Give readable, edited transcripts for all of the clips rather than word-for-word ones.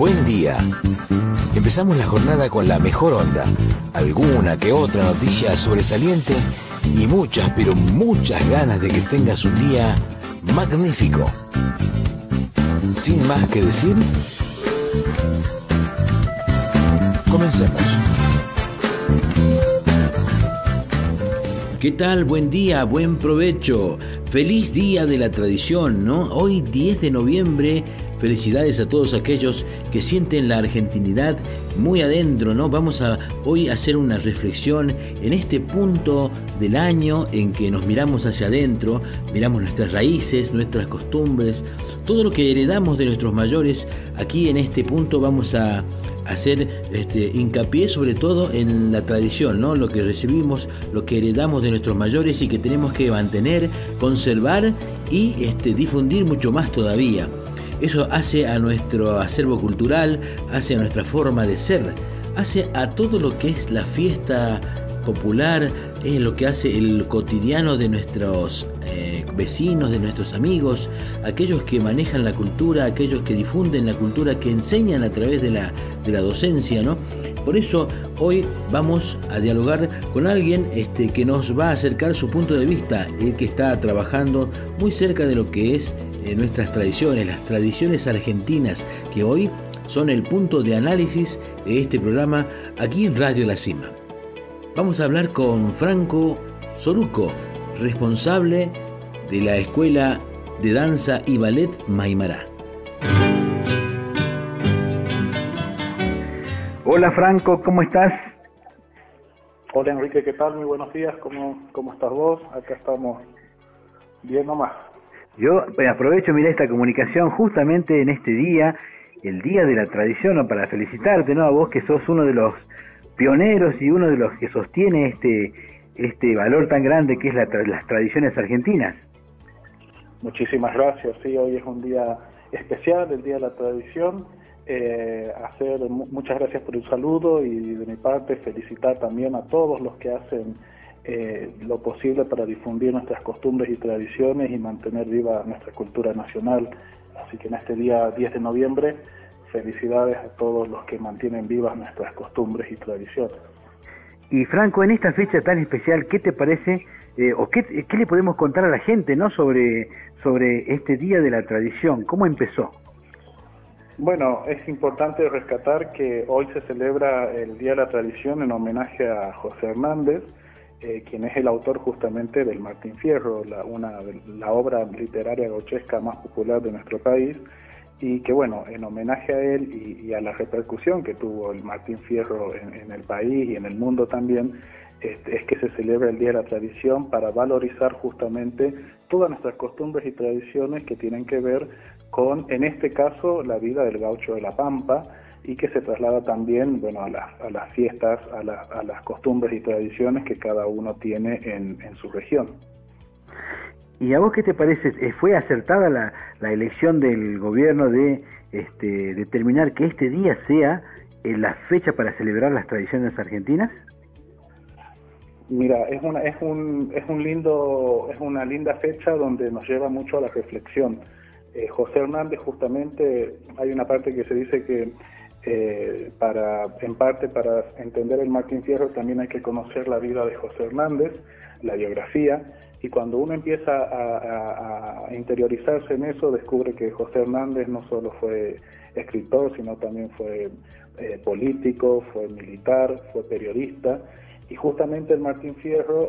Buen día. Empezamos la jornada con la mejor onda, alguna que otra noticia sobresaliente y muchas, pero muchas ganas de que tengas un día magnífico. Sin más que decir, comencemos. ¿Qué tal? Buen día, buen provecho. Feliz Día de la Tradición, ¿no? Hoy 10 de noviembre. Felicidades a todos aquellos que sienten la argentinidad muy adentro, ¿no? Vamos a hoy hacer una reflexión en este punto del año en que nos miramos hacia adentro, miramos nuestras raíces, nuestras costumbres, todo lo que heredamos de nuestros mayores. Aquí en este punto vamos a hacer hincapié sobre todo en la tradición, ¿no? Lo que recibimos, lo que heredamos de nuestros mayores y que tenemos que mantener, conservar y difundir mucho más todavía. Eso hace a nuestro acervo cultural, hace a nuestra forma de ser, hace a todo lo que es la fiesta popular, es lo que hace el cotidiano de nuestros vecinos, de nuestros amigos, aquellos que manejan la cultura, aquellos que difunden la cultura, que enseñan a través de la docencia, ¿no? Por eso hoy vamos a dialogar con alguien que nos va a acercar su punto de vista, el que está trabajando muy cerca de lo que es nuestras tradiciones, las tradiciones argentinas, que hoy son el punto de análisis de este programa aquí en Radio La Cima. Vamos a hablar con Franco Soruco, responsable de la Escuela de Danza y Ballet Maimará. Hola Franco, ¿cómo estás? Hola Enrique, ¿qué tal? Muy buenos días, ¿cómo estás vos? Acá estamos bien nomás. Yo aprovecho, mira, esta comunicación justamente en este día, el Día de la Tradición, ¿no? Para felicitarte, ¿no? A vos que sos uno de los pioneros y uno de los que sostiene este valor tan grande que es las tradiciones argentinas. Muchísimas gracias, sí, hoy es un día especial, el Día de la Tradición. Muchas gracias por el saludo y de mi parte felicitar también a todos los que hacen lo posible para difundir nuestras costumbres y tradiciones y mantener viva nuestra cultura nacional. Así que en este día 10 de noviembre, felicidades a todos los que mantienen vivas nuestras costumbres y tradiciones. Y Franco, en esta fecha tan especial, ¿qué te parece o qué le podemos contar a la gente, ¿no? sobre este Día de la Tradición? ¿Cómo empezó? Bueno, es importante rescatar que hoy se celebra el Día de la Tradición en homenaje a José Hernández, quien es el autor justamente del Martín Fierro, la obra literaria gauchesca más popular de nuestro país, y que bueno, en homenaje a él y a la repercusión que tuvo el Martín Fierro en el país y en el mundo también, es que se celebra el Día de la Tradición para valorizar justamente todas nuestras costumbres y tradiciones que tienen que ver con, en este caso, la vida del gaucho de la Pampa, y que se traslada también, bueno, a las fiestas, a las costumbres y tradiciones que cada uno tiene en su región. ¿Y a vos qué te parece? ¿Fue acertada la elección del gobierno de determinar que este día sea la fecha para celebrar las tradiciones argentinas? Mira, es una linda fecha donde nos lleva mucho a la reflexión. José Hernández, justamente, hay una parte que se dice que para entender el Martín Fierro también hay que conocer la vida de José Hernández, la biografía, y cuando uno empieza a interiorizarse en eso, descubre que José Hernández no solo fue escritor, sino también fue político, fue militar, fue periodista, y justamente el Martín Fierro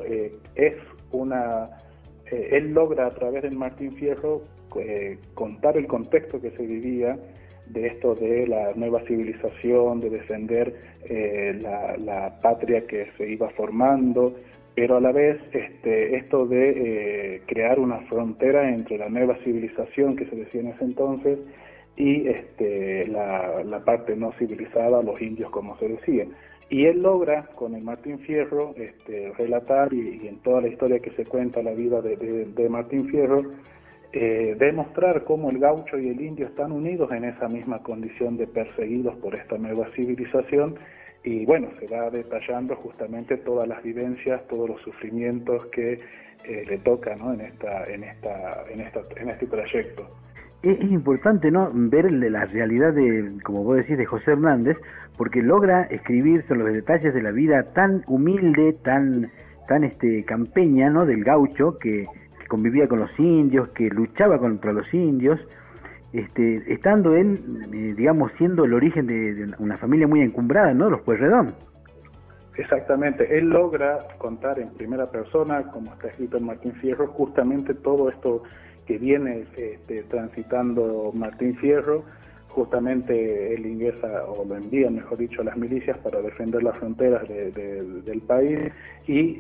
él logra a través del Martín Fierro contar el contexto que se vivía de esto de la nueva civilización, de defender la patria que se iba formando, pero a la vez esto de crear una frontera entre la nueva civilización que se decía en ese entonces y la parte no civilizada, los indios como se decía. Y él logra con el Martín Fierro relatar y en toda la historia que se cuenta la vida de Martín Fierro, demostrar cómo el gaucho y el indio están unidos en esa misma condición de perseguidos por esta nueva civilización, y bueno, se va detallando justamente todas las vivencias, todos los sufrimientos que le toca, ¿no? en este trayecto. es importante, ¿no?, ver la realidad de, como vos decís, de José Hernández, porque logra escribir sobre los detalles de la vida tan humilde, tan campeña, ¿no?, del gaucho que convivía con los indios, que luchaba contra los indios, estando él, digamos, siendo el origen de una familia muy encumbrada, ¿no?, los Pueyrredón. Exactamente, él logra contar en primera persona, como está escrito en Martín Fierro, justamente todo esto que viene transitando Martín Fierro. Justamente él ingresa, o lo envía, mejor dicho, a las milicias para defender las fronteras del país y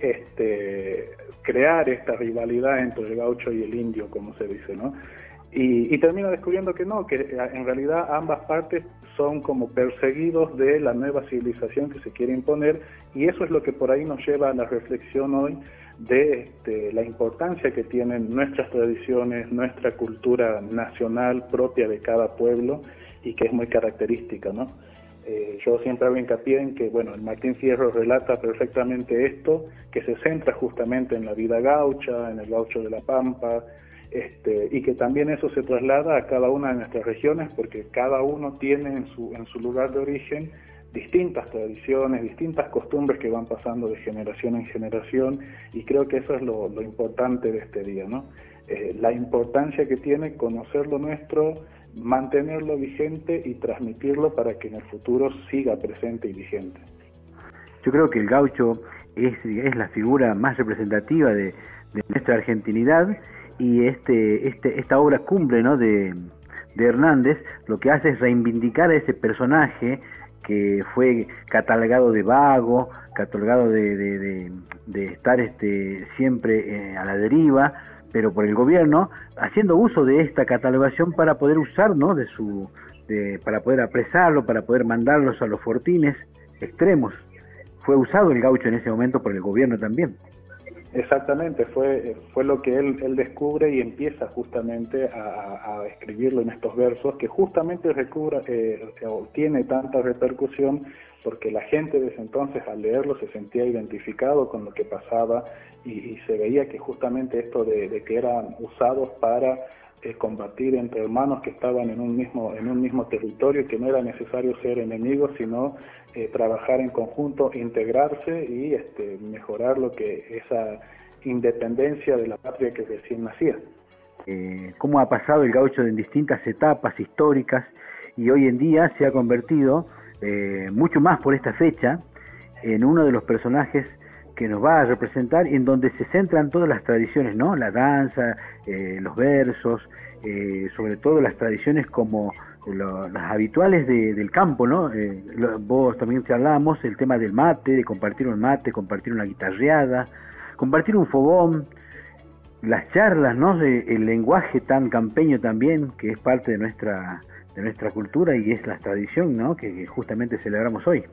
crear esta rivalidad entre el gaucho y el indio, como se dice, ¿no? Y termina descubriendo que no, que en realidad ambas partes son como perseguidos de la nueva civilización que se quiere imponer, y eso es lo que por ahí nos lleva a la reflexión hoy de la importancia que tienen nuestras tradiciones, nuestra cultura nacional propia de cada pueblo y que es muy característica, ¿no? Yo siempre hago hincapié en que, bueno, el Martín Fierro relata perfectamente esto, que se centra justamente en la vida gaucha, en el gaucho de la Pampa, y que también eso se traslada a cada una de nuestras regiones, porque cada uno tiene en su lugar de origen distintas tradiciones, distintas costumbres que van pasando de generación en generación, y creo que eso es lo importante de este día, ¿no? La importancia que tiene conocer lo nuestro, mantenerlo vigente y transmitirlo para que en el futuro siga presente y vigente. Yo creo que el gaucho es la figura más representativa de nuestra argentinidad, y esta obra cumbre, ¿no?, de Hernández lo que hace es reivindicar a ese personaje que fue catalogado de vago, catalogado de estar siempre a la deriva, pero por el gobierno, haciendo uso de esta catalogación para poder usar, ¿no?, para poder apresarlo, para poder mandarlos a los fortines extremos. Fue usado el gaucho en ese momento por el gobierno también. Exactamente, fue lo que él descubre y empieza justamente a escribirlo en estos versos, que justamente tiene tanta repercusión porque la gente de ese entonces al leerlo se sentía identificado con lo que pasaba y se veía que justamente esto de que eran usados para combatir entre hermanos que estaban en un mismo territorio, que no era necesario ser enemigos, sino trabajar en conjunto, integrarse y mejorar lo que esa independencia de la patria que recién nacía. Cómo ha pasado el gaucho en distintas etapas históricas, y hoy en día se ha convertido, mucho más por esta fecha, en uno de los personajes que nos va a representar, y en donde se centran todas las tradiciones, ¿no? La danza, los versos, sobre todo las tradiciones como las habituales del campo, ¿no? Vos también charlábamos el tema del mate, de compartir un mate, compartir una guitarreada, compartir un fogón, las charlas, ¿no?, el lenguaje tan campeño también, que es parte de nuestra cultura y es la tradición, ¿no?, que justamente celebramos hoy.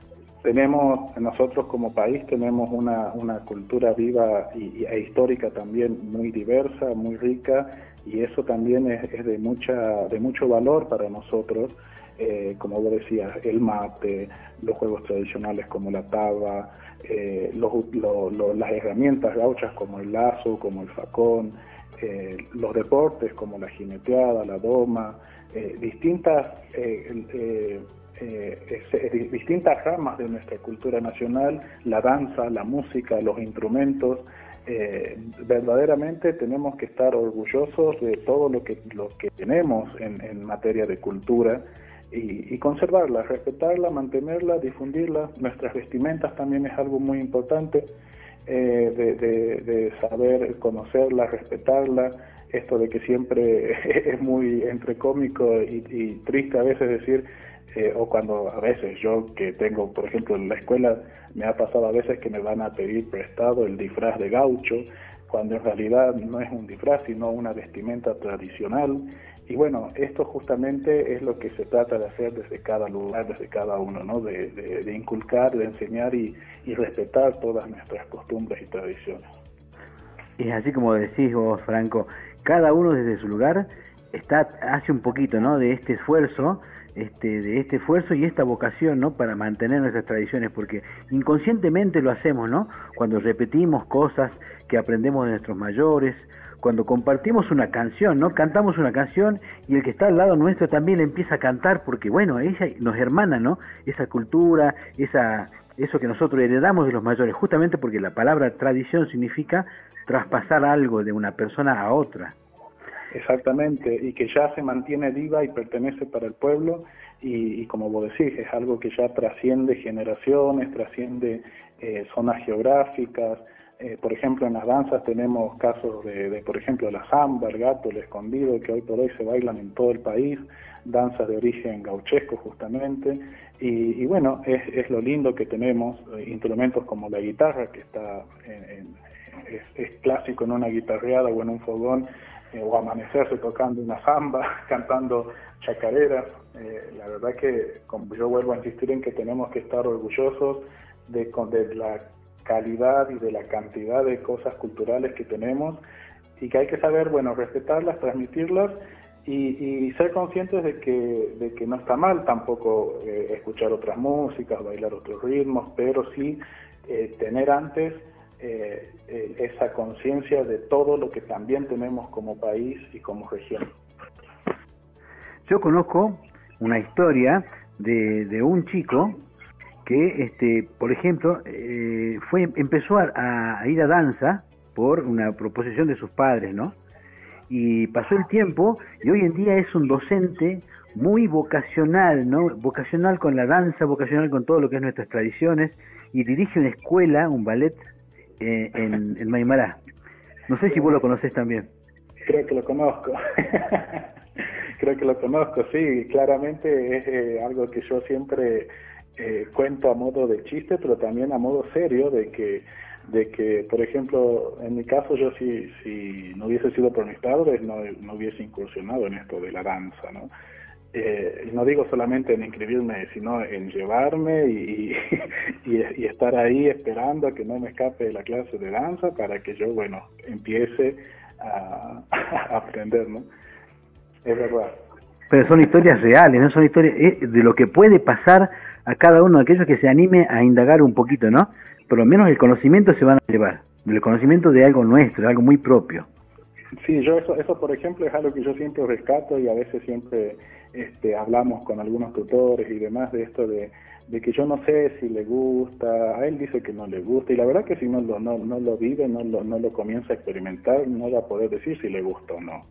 Nosotros como país tenemos una cultura viva e histórica también muy diversa, muy rica, y eso también es de mucho valor para nosotros, como vos decías, el mate, los juegos tradicionales como la taba, las herramientas gauchas como el lazo, como el facón, los deportes como la jineteada, la doma, distintas ramas de nuestra cultura nacional, la danza, la música, los instrumentos. Verdaderamente tenemos que estar orgullosos de todo lo que tenemos en materia de cultura y conservarla, respetarla, mantenerla, difundirla. Nuestras vestimentas también es algo muy importante, de saber conocerla, respetarla. Esto de que siempre es muy entre cómico y triste a veces decir, o cuando a veces yo que tengo, por ejemplo, en la escuela me ha pasado a veces que me van a pedir prestado el disfraz de gaucho, cuando en realidad no es un disfraz sino una vestimenta tradicional. Y bueno, esto justamente es lo que se trata de hacer desde cada lugar, desde cada uno, ¿no? De inculcar, de enseñar y respetar todas nuestras costumbres y tradiciones. Es así como decís vos, Franco, cada uno desde su lugar hace un poquito, ¿no?, de este esfuerzo, y esta vocación, ¿no?, para mantener nuestras tradiciones, porque inconscientemente lo hacemos, ¿no?, cuando repetimos cosas que aprendemos de nuestros mayores, cuando compartimos una canción, ¿no? Cantamos una canción y el que está al lado nuestro también empieza a cantar porque, bueno, ella nos hermana, ¿no? Esa cultura, eso que nosotros heredamos de los mayores, justamente porque la palabra tradición significa traspasar algo de una persona a otra. Exactamente, y que ya se mantiene viva y pertenece para el pueblo, y como vos decís, es algo que ya trasciende generaciones, trasciende zonas geográficas. Por ejemplo, en las danzas tenemos casos de, por ejemplo, la samba, el gato, el escondido, que hoy por hoy se bailan en todo el país, danzas de origen gauchesco justamente, y bueno, es lo lindo que tenemos, instrumentos como la guitarra, que está es clásico en una guitarreada o en un fogón, o amanecerse tocando una samba, cantando chacareras. La verdad que yo vuelvo a insistir en que tenemos que estar orgullosos de la calidad y de la cantidad de cosas culturales que tenemos, y que hay que saber, bueno, respetarlas, transmitirlas, y ser conscientes de que no está mal tampoco escuchar otras músicas, bailar otros ritmos, pero sí tener antes esa conciencia de todo lo que también tenemos como país y como región. Yo conozco una historia de un chico que, por ejemplo, empezó a ir a danza por una proposición de sus padres, ¿no? Y pasó el tiempo y hoy en día es un docente muy vocacional, ¿no? Vocacional con la danza, vocacional con todo lo que es nuestras tradiciones, y dirige una escuela, un ballet en Maimará. No sé si vos lo conocés también. Creo que lo conozco. Creo que lo conozco, sí. Claramente es algo que yo siempre cuento a modo de chiste, pero también a modo serio, de que, por ejemplo, en mi caso, yo si no hubiese sido por mis padres, no hubiese incursionado en esto de la danza, ¿no? No digo solamente en inscribirme, sino en llevarme y estar ahí esperando a que no me escape de la clase de danza para que yo, bueno, empiece a aprender, ¿no? Es verdad. Pero son historias reales, no son historias de lo que puede pasar a cada uno de aquellos que se anime a indagar un poquito, ¿no? Por lo menos el conocimiento se van a llevar, el conocimiento de algo nuestro, de algo muy propio. Sí, yo eso por ejemplo es algo que yo siempre rescato, y a veces siempre hablamos con algunos tutores y demás de esto de que yo no sé si le gusta, a él dice que no le gusta, y la verdad que si no lo vive, no lo comienza a experimentar, no va a poder decir si le gusta o no.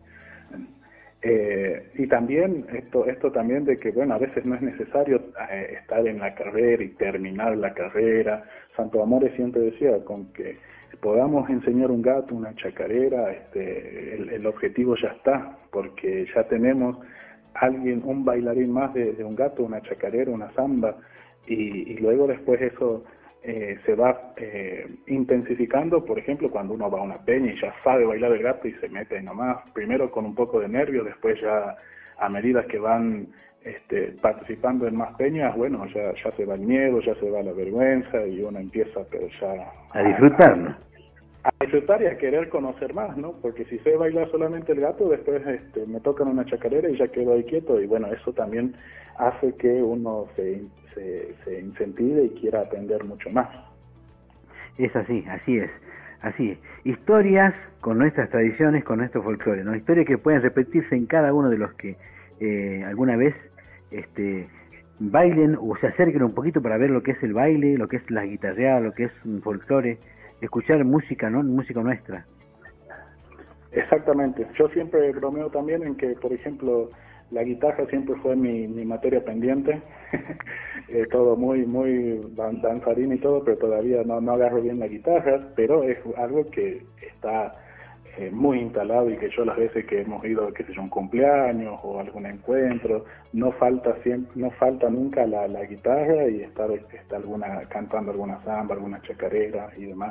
Y también esto también de que, bueno, a veces no es necesario estar en la carrera y terminar la carrera. Santo Amores siempre decía, con que podamos enseñar un gato, una chacarera, el objetivo ya está, porque ya tenemos un bailarín más de un gato, una chacarera, una samba, y luego después eso se va intensificando. Por ejemplo, cuando uno va a una peña y ya sabe bailar el gato y se mete nomás, primero con un poco de nervio, después ya a medida que van participando en más peñas, bueno, ya se va el miedo, ya se va la vergüenza, y uno empieza pero ya a disfrutarlo. A disfrutar y a querer conocer más, ¿no? Porque si sé bailar solamente el gato, después me tocan una chacarera y ya quedo ahí quieto, y bueno, eso también hace que uno se incentive y quiera aprender mucho más. Es así, así es. Historias con nuestras tradiciones, con nuestro folclore, ¿no? Historias que pueden repetirse en cada uno de los que alguna vez bailen o se acerquen un poquito para ver lo que es el baile, lo que es la guitarreada, lo que es un folclore, escuchar música, ¿no? Música nuestra. Exactamente. Yo siempre bromeo también en que, por ejemplo, la guitarra siempre fue mi materia pendiente. Todo muy danzarín y todo, pero todavía no agarro bien la guitarra, pero es algo que está muy instalado, y que yo las veces que hemos ido, qué sé yo, un cumpleaños o algún encuentro, no falta nunca la guitarra, y estar cantando alguna samba, alguna chacarera y demás.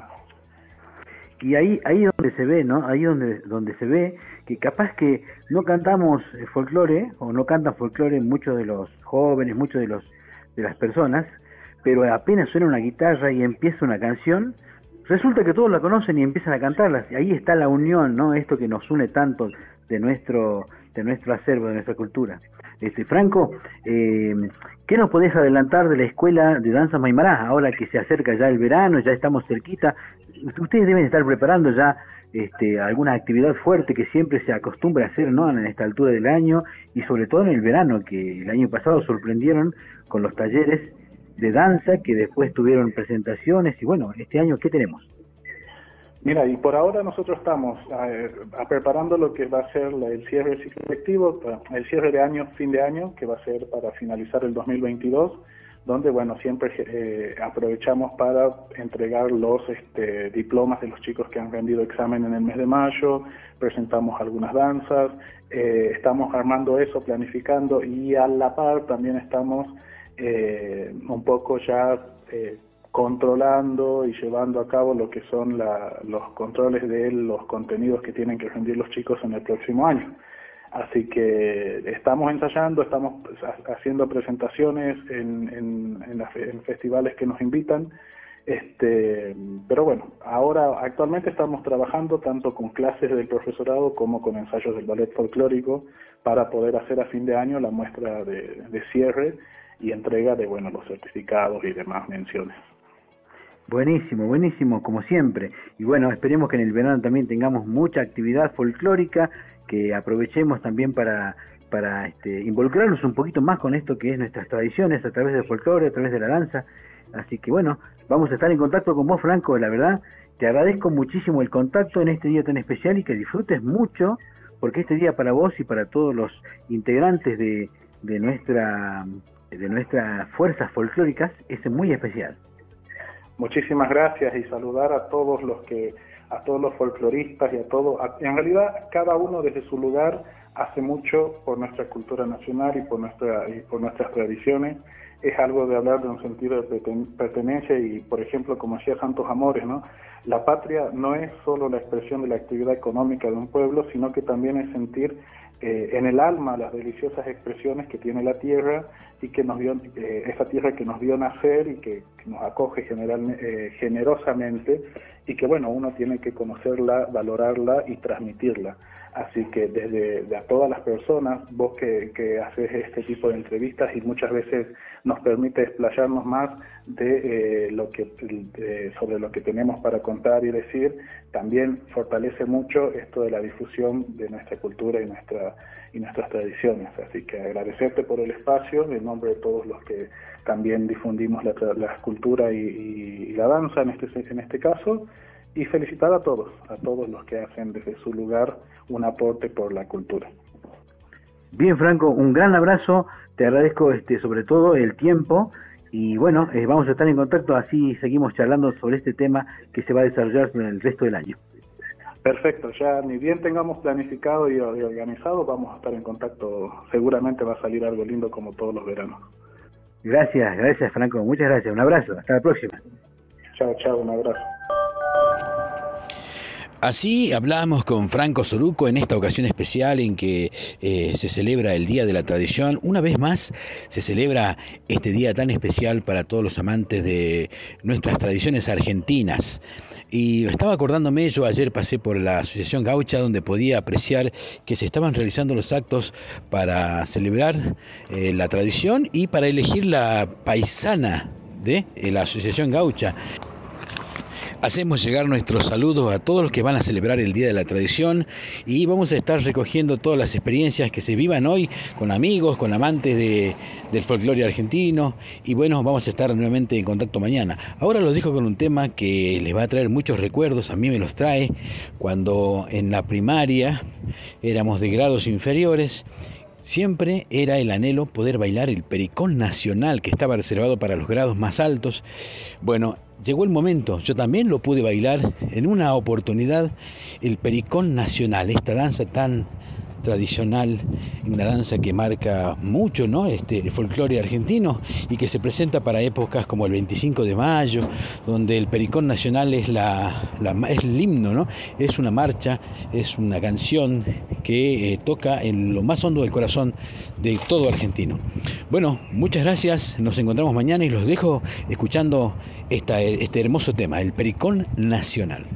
Y ahí donde se ve, ¿no? Ahí donde se ve que capaz que no cantamos folclore, o no cantan folclore muchos de los jóvenes, muchos de las personas, pero apenas suena una guitarra y empieza una canción, resulta que todos la conocen y empiezan a cantarla. Ahí está la unión, ¿no? Esto que nos une tanto de nuestro acervo, de nuestra cultura. Franco, ¿qué nos podés adelantar de la Escuela de Danza Maimará? Ahora que se acerca ya el verano, ya estamos cerquita, ustedes deben estar preparando ya alguna actividad fuerte que siempre se acostumbra a hacer, ¿no?, en esta altura del año, y sobre todo en el verano, que el año pasado sorprendieron con los talleres de danza, que después tuvieron presentaciones, y bueno, este año, ¿qué tenemos? Mira, y por ahora nosotros estamos preparando lo que va a ser el cierre del ciclo lectivo, el cierre de año, fin de año, que va a ser para finalizar el 2022, donde, bueno, siempre aprovechamos para entregar los diplomas de los chicos que han rendido examen en el mes de mayo, presentamos algunas danzas, estamos armando eso, planificando, y a la par también estamos un poco ya controlando y llevando a cabo lo que son los controles de los contenidos que tienen que rendir los chicos en el próximo año. Así que estamos ensayando, estamos haciendo presentaciones en festivales que nos invitan, pero bueno, ahora actualmente estamos trabajando tanto con clases del profesorado como con ensayos del ballet folclórico para poder hacer a fin de año la muestra de cierre y entrega de, bueno, los certificados y demás menciones. Buenísimo, buenísimo, como siempre. Y bueno, esperemos que en el verano también tengamos mucha actividad folclórica, que aprovechemos también para involucrarnos un poquito más con esto que es nuestras tradiciones, a través del folclore, a través de la danza. Así que bueno, vamos a estar en contacto con vos, Franco. La verdad, te agradezco muchísimo el contacto en este día tan especial, y que disfrutes mucho, porque este día para vos y para todos los integrantes de nuestras fuerzas folclóricas es muy especial. Muchísimas gracias, y saludar a todos los folcloristas y en realidad cada uno desde su lugar hace mucho por nuestra cultura nacional y por nuestras tradiciones. Es algo de hablar de un sentido de pertenencia, y por ejemplo, como decía Santos Amores, ¿no?, la patria no es solo la expresión de la actividad económica de un pueblo, sino que también es sentir en el alma las deliciosas expresiones que tiene la tierra, y que nos dio esa tierra que nos vio nacer y que nos acoge generosamente, y que, bueno, uno tiene que conocerla, valorarla y transmitirla. Así que desde a todas las personas, vos que haces este tipo de entrevistas y muchas veces nos permite explayarnos más de sobre lo que tenemos para contar y decir, también fortalece mucho esto de la difusión de nuestra cultura y nuestras tradiciones. Así que agradecerte por el espacio en nombre de todos los que también difundimos la cultura y la danza en este caso, y felicitar a todos los que hacen desde su lugar un aporte por la cultura. Bien, Franco, un gran abrazo, te agradezco sobre todo el tiempo, y bueno, vamos a estar en contacto, así seguimos charlando sobre este tema que se va a desarrollar en el resto del año. Perfecto, ya ni bien tengamos planificado y organizado, vamos a estar en contacto, seguramente va a salir algo lindo como todos los veranos. Gracias Franco, muchas gracias, un abrazo, hasta la próxima. Chao, un abrazo. Así hablamos con Franco Soruco en esta ocasión especial en que se celebra el Día de la Tradición. Una vez más se celebra este día tan especial para todos los amantes de nuestras tradiciones argentinas. Y estaba acordándome, yo ayer pasé por la Asociación Gaucha, donde podía apreciar que se estaban realizando los actos para celebrar la tradición y para elegir la paisana de la Asociación Gaucha. Hacemos llegar nuestros saludos a todos los que van a celebrar el Día de la Tradición, y vamos a estar recogiendo todas las experiencias que se vivan hoy con amigos, con amantes del folclore argentino, y bueno, vamos a estar nuevamente en contacto mañana. Ahora los dejo con un tema que les va a traer muchos recuerdos, a mí me los trae cuando en la primaria éramos de grados inferiores. Siempre era el anhelo poder bailar el pericón nacional, que estaba reservado para los grados más altos. Bueno, llegó el momento, yo también lo pude bailar en una oportunidad, el pericón nacional, esta danza tan tradicional, una danza que marca mucho, ¿no?, el folclore argentino, y que se presenta para épocas como el 25 de mayo, donde el pericón nacional es es el himno, ¿no? Es una marcha, es una canción que toca en lo más hondo del corazón de todo argentino. Bueno, muchas gracias, nos encontramos mañana y los dejo escuchando este hermoso tema, el pericón nacional.